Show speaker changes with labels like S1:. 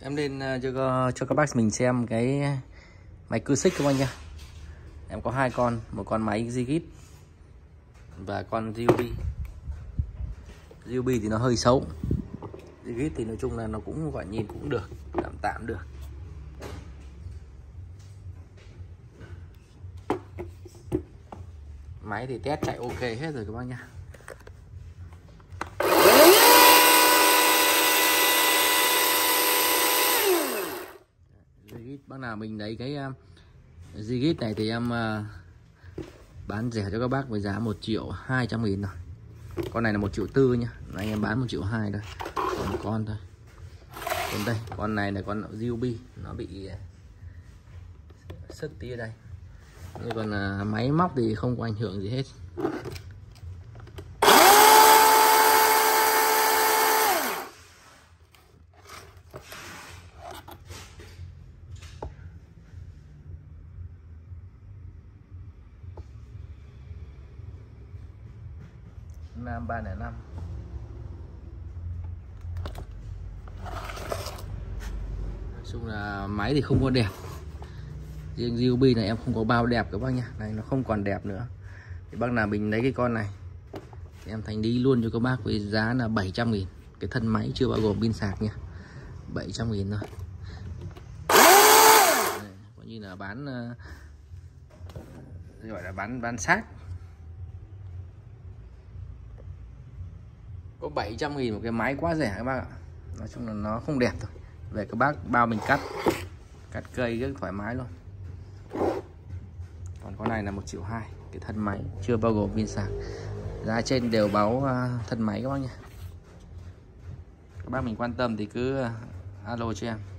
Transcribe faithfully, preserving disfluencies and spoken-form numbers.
S1: Em lên cho cho các bác mình xem cái máy cưa xích các bác nhá. Em có hai con, một con máy Zigit và con rờ u bê. rờ u bê thì nó hơi xấu, Zigit thì nói chung là nó cũng gọi nhìn cũng được, tạm tạm được. Máy thì test chạy ok hết rồi các bác nhá. Zigit bác nào mình lấy cái uh, Zigit này thì em uh, bán rẻ cho các bác với giá một triệu hai trăm nghìn rồi. Con này là một triệu tư nhá, anh em bán một triệu hai thôi, còn một con thôi. Còn đây, con này là con rờ u bê, nó bị sứt tí ở đây. Nhưng còn uh, máy móc thì không có ảnh hưởng gì hết. Nam ba không năm. Nói chung là máy thì không có đẹp. Riêng rờ u bê này em không có bao đẹp các bác nhá. Này nó không còn đẹp nữa. Thì bác nào mình lấy cái con này thì em thành đi luôn cho các bác với giá là bảy trăm nghìn. Cái thân máy chưa bao gồm pin sạc nha. bảy trăm nghìn thôi. Đây, coi như là bán uh, gọi là bán bán sát. Có bảy trăm nghìn một cái máy quá rẻ các bác ạ. Nói chung là nó không đẹp thôi. Về các bác bao mình cắt cắt cây rất thoải mái luôn. Còn con này là một triệu hai, cái thân máy chưa bao gồm pin sạc. Giá trên đều báo thân máy các bác nhé. Các bác mình quan tâm thì cứ alo cho em.